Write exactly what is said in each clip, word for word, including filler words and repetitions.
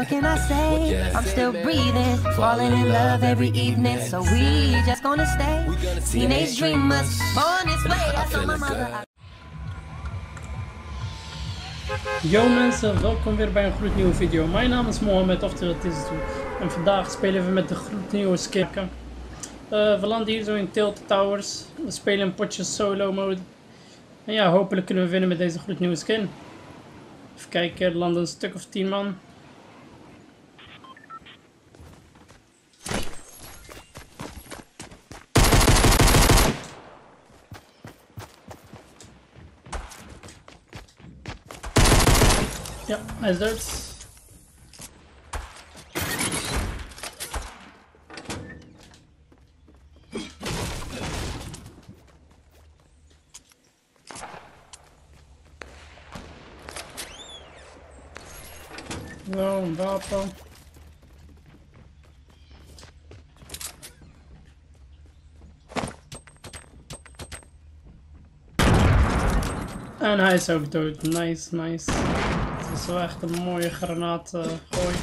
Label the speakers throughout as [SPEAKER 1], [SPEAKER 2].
[SPEAKER 1] What can I say? I'm still breathing, falling in love every evening. So we just gonna stay teenage dreamers, born this way. I told my mother.
[SPEAKER 2] Yo mensen, welkom weer bij een gloednieuwe video. Mijn naam is Mohammed, oftewel het is het. En vandaag spelen we met de gloednieuwe skin. Uh, we landen hier zo in Tilted Towers. We spelen een potje solo mode. En ja, hopelijk kunnen we winnen met deze gloednieuwe skin. Even kijken, er landen een stuk of tien man. Ja, hij is dood. Zo, een wapen. En hij is ook dood. Nice, nice. Het is wel echt een mooie granaat uh, gooi.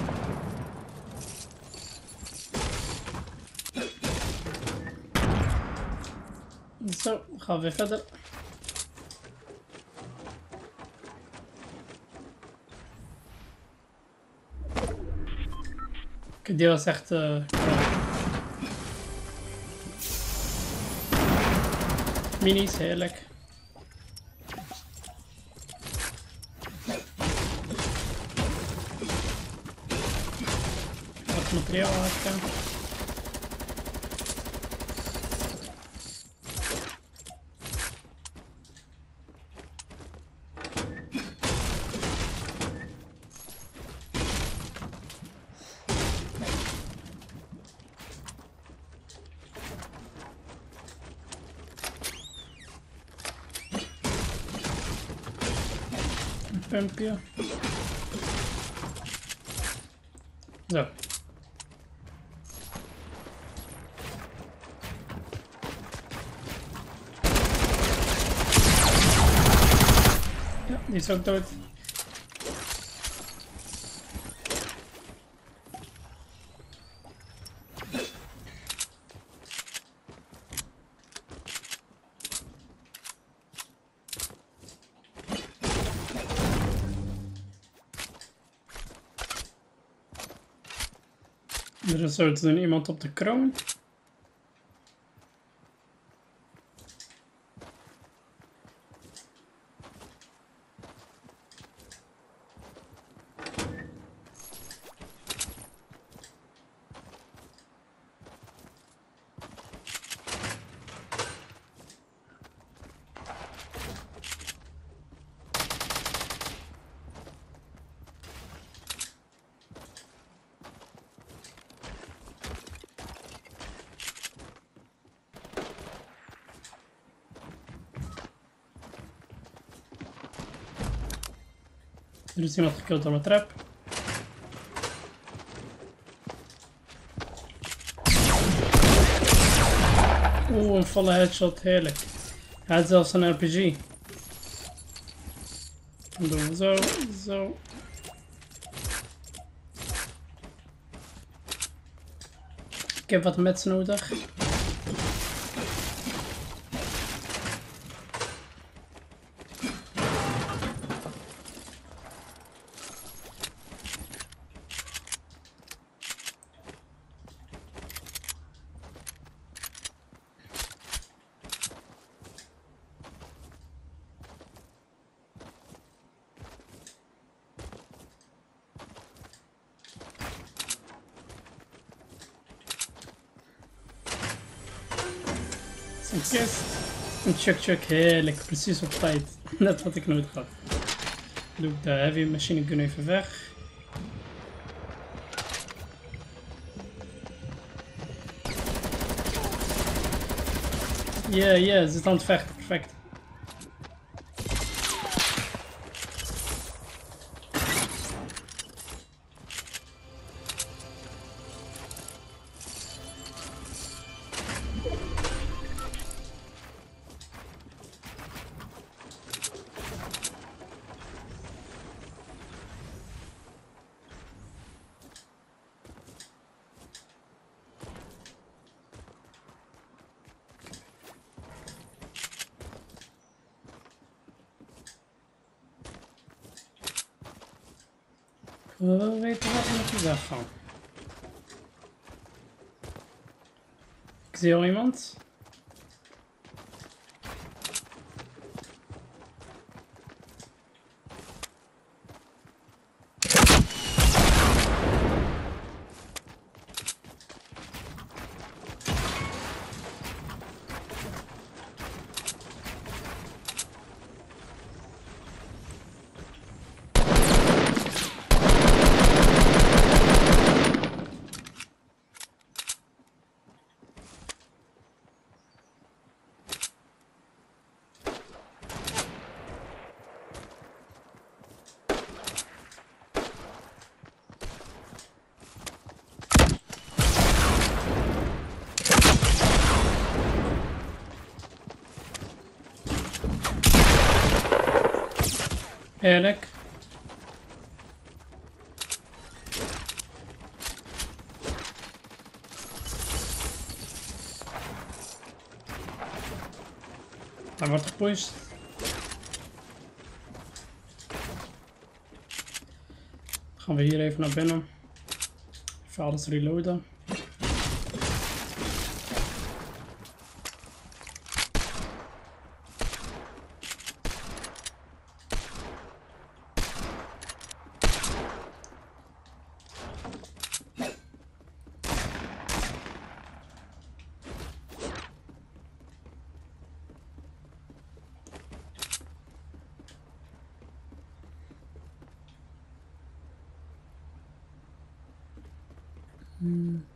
[SPEAKER 2] Zo, gaan we weer verder. Die was echt uh, minis, heerlijk. Wat materiaal hakken. Pumpje. Zo. Ja, die is ook dood. Er is zo te doen iemand op de kroon. Er is iemand gekild door mijn trap. Oeh, een volle headshot, heerlijk. Hij had zelfs een R P G. Dan doen we zo, zo. Ik heb wat mets nodig. Een kist. Een chuck chuck, heerlijk, precies op tijd. Net wat ik nodig had. Doe ik de heavy machine gun even weg. Ja, yeah, ja, yeah, ze zit aan het vechten, perfect. Ik wil wel weten waar we naartoe zijn gaan. Ik zie al iemand. Eerlijk. Hij wordt gepusht. Gaan we hier even naar binnen. Even alles reloaden. Hmm.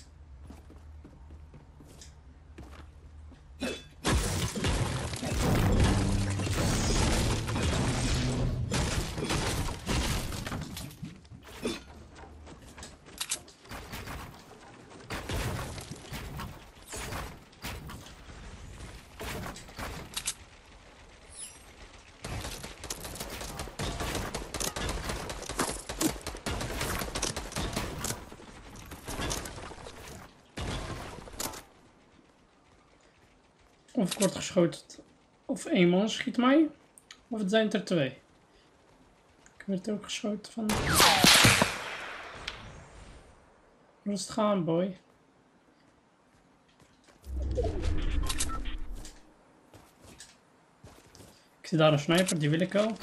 [SPEAKER 2] Of ik word geschoten, of één man schiet mij, of het zijn er twee. Ik werd ook geschoten van... Rustig aan, boy. Ik zie daar een sniper, die wil ik wel.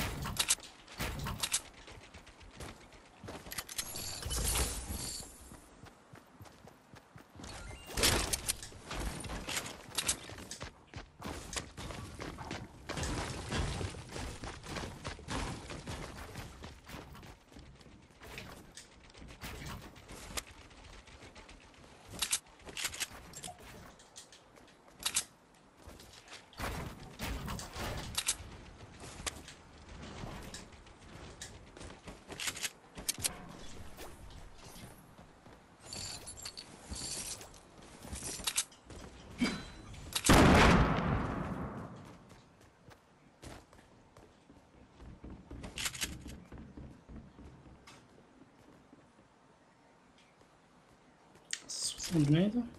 [SPEAKER 2] Van beneden.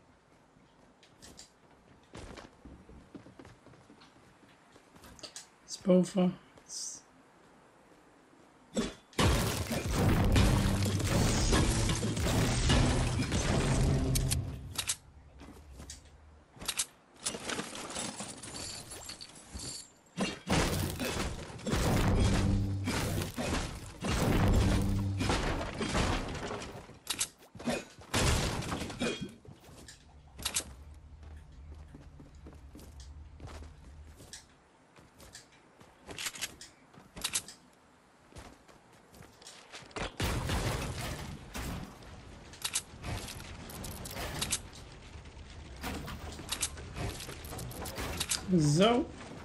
[SPEAKER 2] Het is boven. Zo.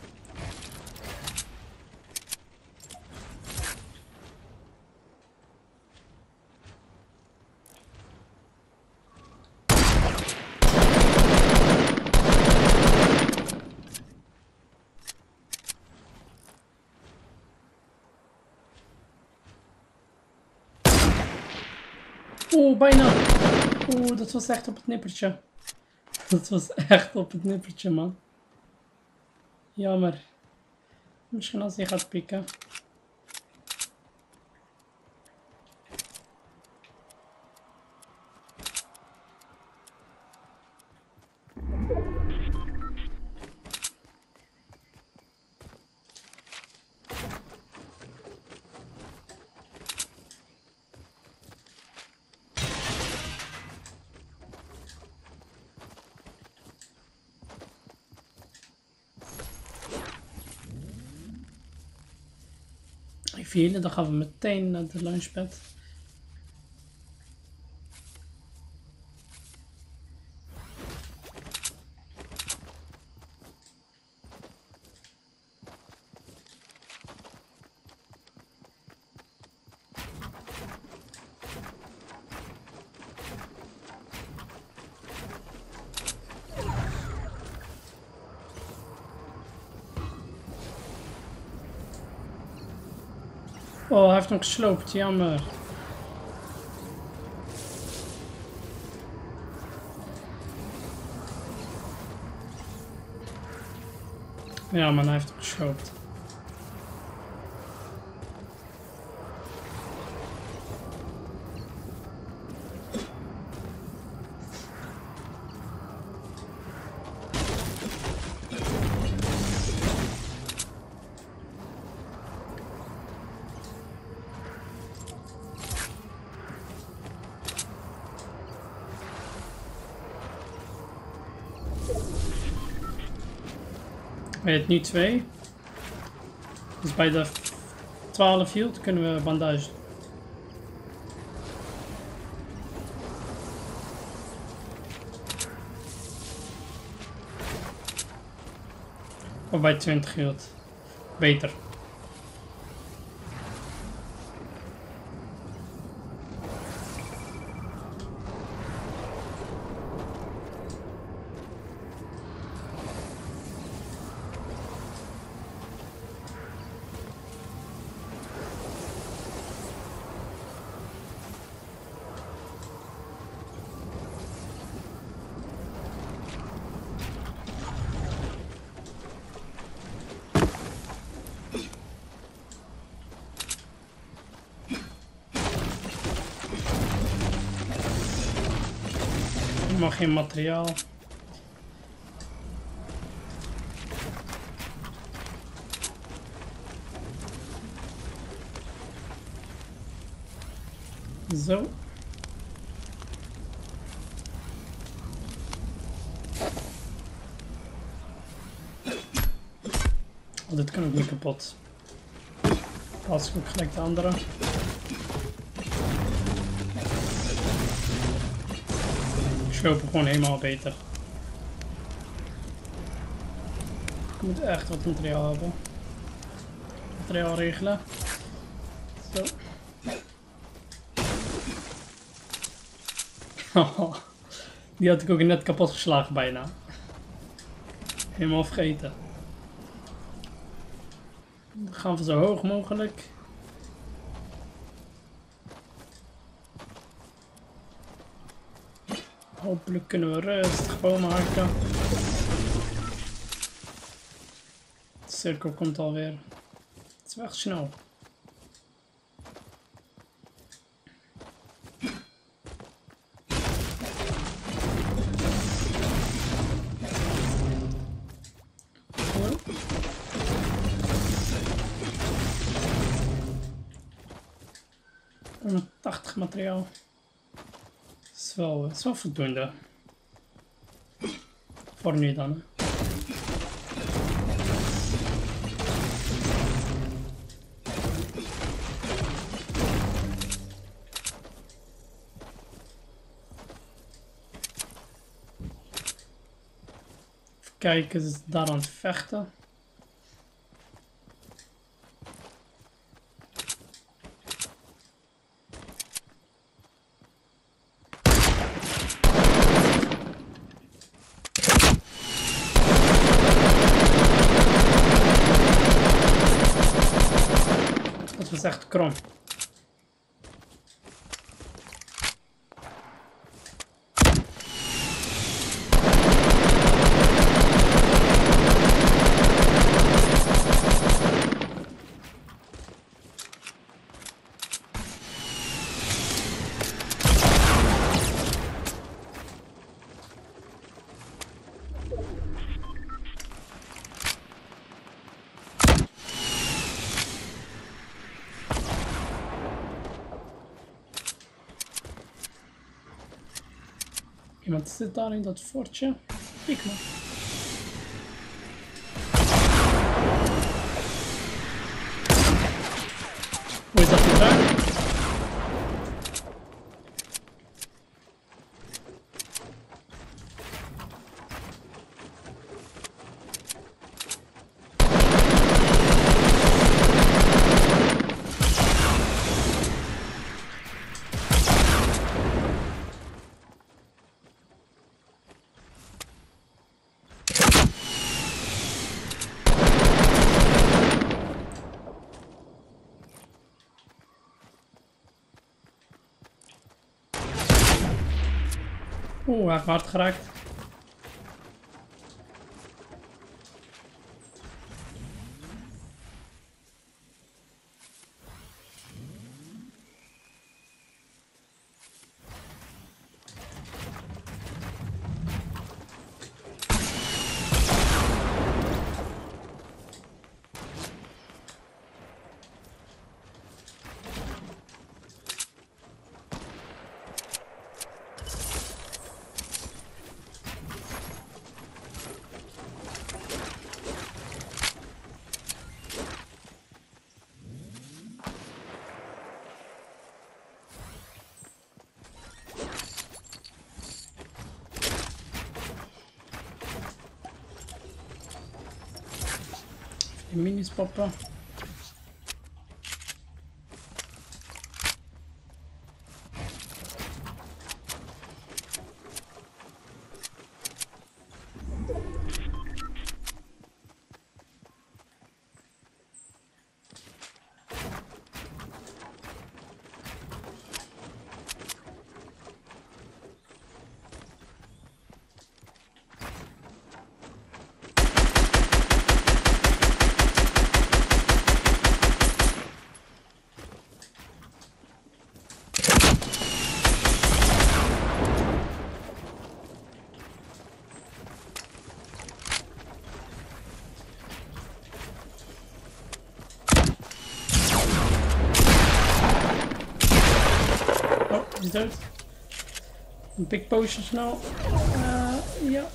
[SPEAKER 2] Oeh, bijna. Oeh, dat was echt op het nippertje. Dat was echt op het nippertje, man. Jammer. Misschien als hij gaat pikken. Even healen, dan gaan we meteen naar de launchpad. Oh, hij heeft hem gesloopt, jammer. Ja, maar hij heeft hem gesloopt. Bij het nu twee. Dus bij de twaalf hield kunnen we bandage. Of bij twintig hield. Beter. Helemaal geen materiaal. Zo. Oh, dit kan ook niet kapot. Als ik ook gelijk de andere. Lopen gewoon helemaal beter. Ik moet echt wat materiaal hebben. Materiaal regelen. Zo. Die had ik ook net kapot geslagen bijna. Helemaal vergeten. Dan gaan we zo hoog mogelijk. Hopelijk kunnen we rustig bomen hakken. De cirkel komt alweer. Het is wel echt snel. honderdtachtig materiaal. Het is wel, het is wel voldoende. Voor nu dan. Even kijken, ze is daar aan het vechten. Dat was echt krom. Iemand zit daar in dat fortje. Ik maar. Oeh, hij heeft me hard geraakt. Die minis poppen. Is dood. Een big potion snel. Uh, ja.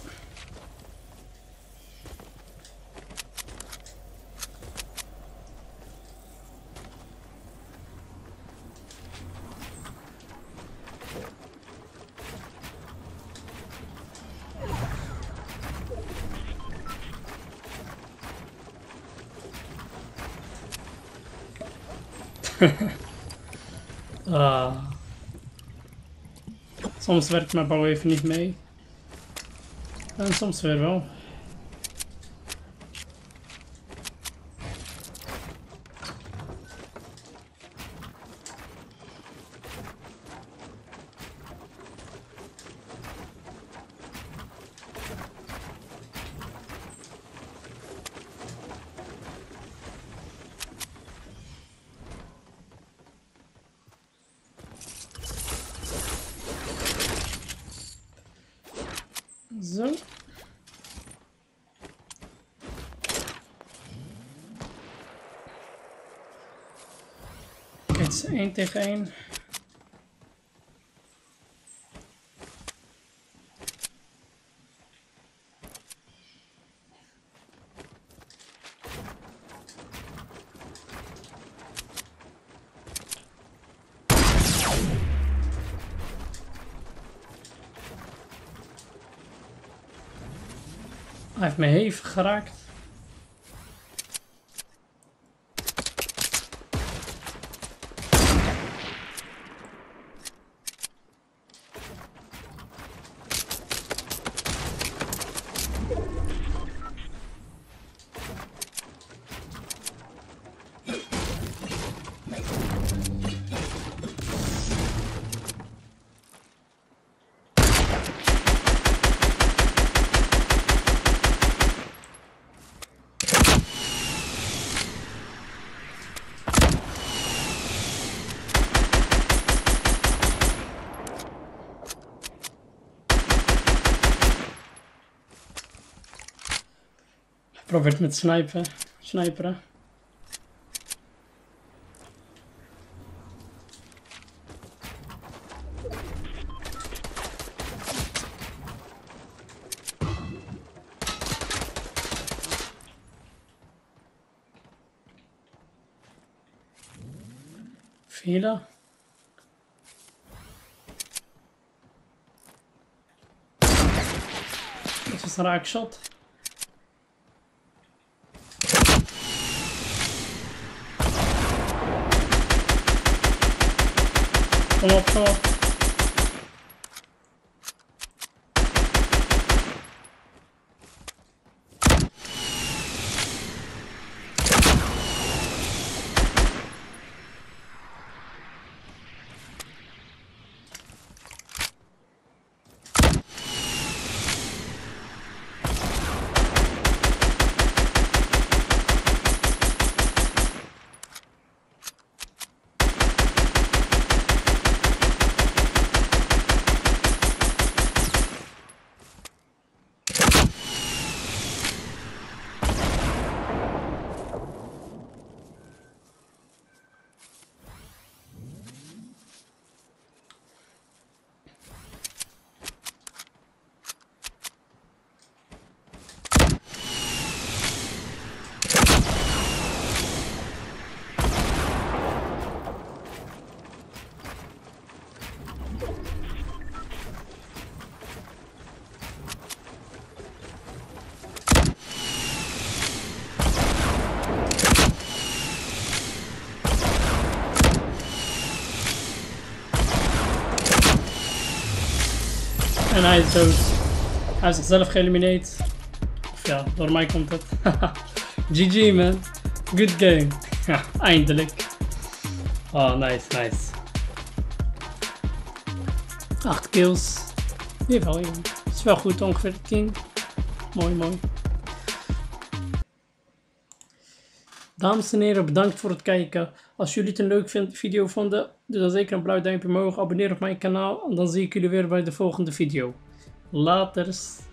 [SPEAKER 2] ah. Soms werkt mijn bouw even niet mee. En soms weer wel. Zo. Het is één tegen één. Hij heeft me hevig geraakt. Probeert met snipen, sniperen. Vierde. Dat is een raakshot. Kom op, kom op. En hij is dood. Hij heeft zichzelf geëlimineerd. Of ja, door mij komt het. G G man. Good game. Ja, eindelijk. Oh, nice, nice. acht kills. Jawel, joh. Is wel goed, ongeveer tien. Mooi, mooi. Dames en heren, bedankt voor het kijken. Als jullie het een leuke video vonden, doe dan zeker een blauw duimpje omhoog. Abonneer op mijn kanaal en dan zie ik jullie weer bij de volgende video. Laters.